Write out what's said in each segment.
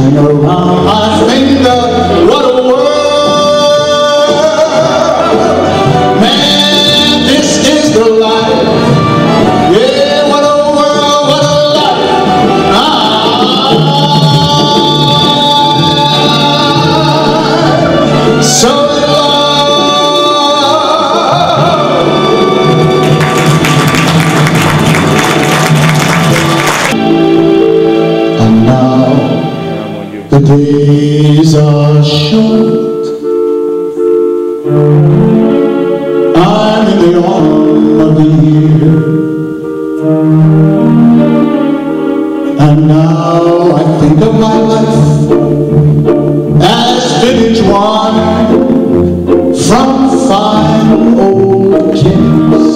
hang around my finger. What a world, man, this is the life. Yeah, what a world, what a life. So the days are short. I'm in the autumn of the year, and now I think of my life as vintage wine from fine old kegs,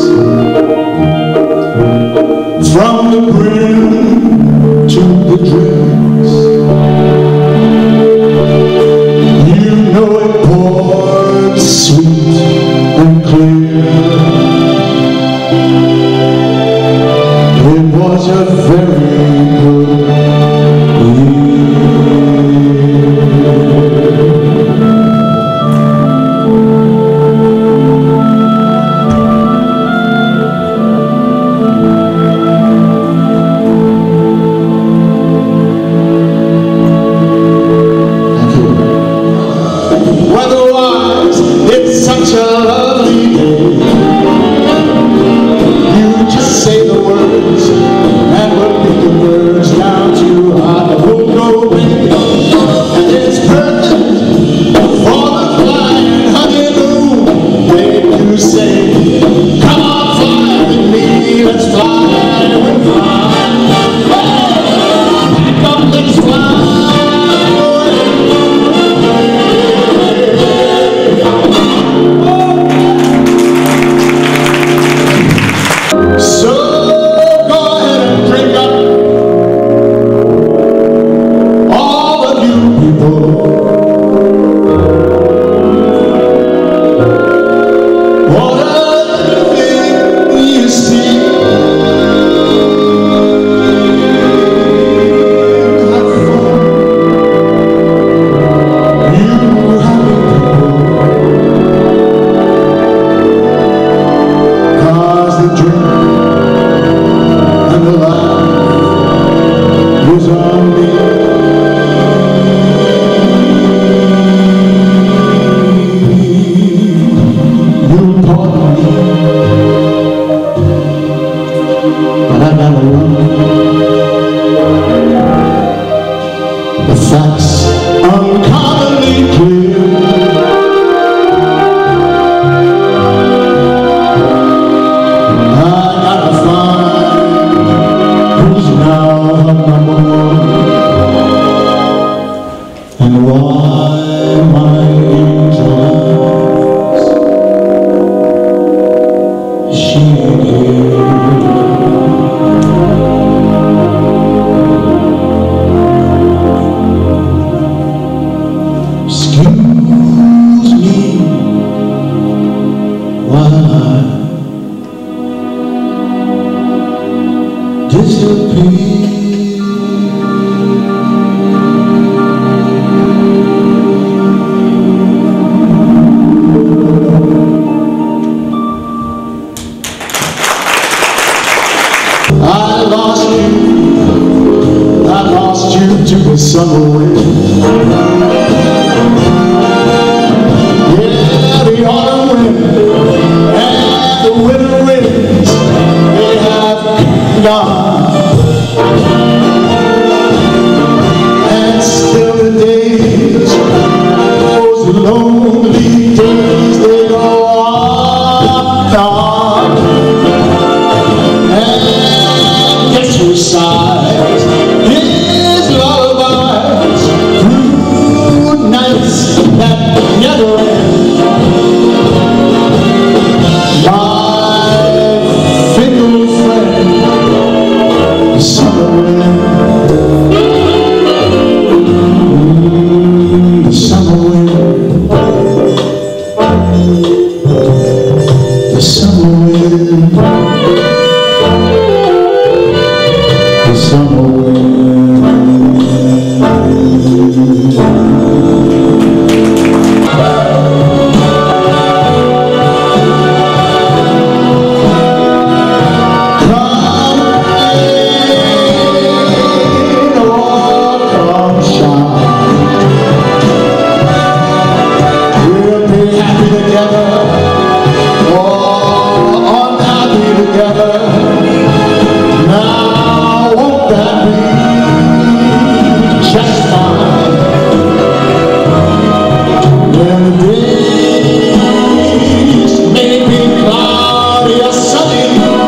from the brim to the dregs. Sweet and clear, it was a very good such a lovely day. You just say the words, and we'll beat the words down to Acapulco Bay. And it's perfect for the flying honeymoon. When you say, come on, fly with me, let's fly, we'll fly. Back up, let's fly. So go ahead and drink up, all of you people. What a thing you see. Have fun, you happy people, 'cause the drink and the life was on me. You'll pardon me, but I gotta run. The facts uncommonly clear. I gotta find who's now number one, and why my angel eyes, she ain't here. Excuse me while I disappear. I lost you to the summer wind. Yeah, the autumn wind and the winter winds, they have gone. And still the days, those lonely days, they go on. And guess who sighs his lullabies through nights that never end? My fickle friend, the summer wind. The summer wind. The summer wind. The summer wind. together. Now won't that be just fine? When the days may be cloudy or sunny,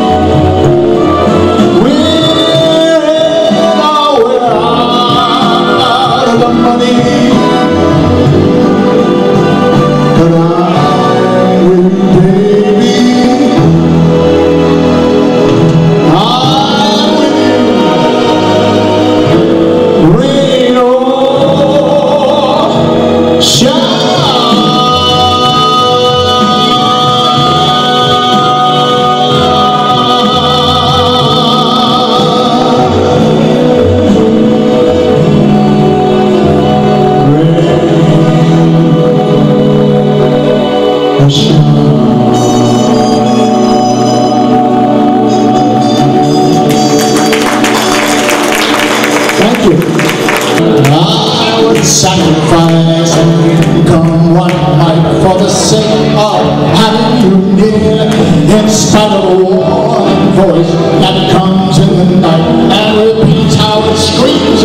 we're out of the money, but I'm with you, baby. I'm with you, rain or shine. Thank you. I would sacrifice and come what might for the sake of having you near, in spite of a warning voice that comes in the night and repeats how it screams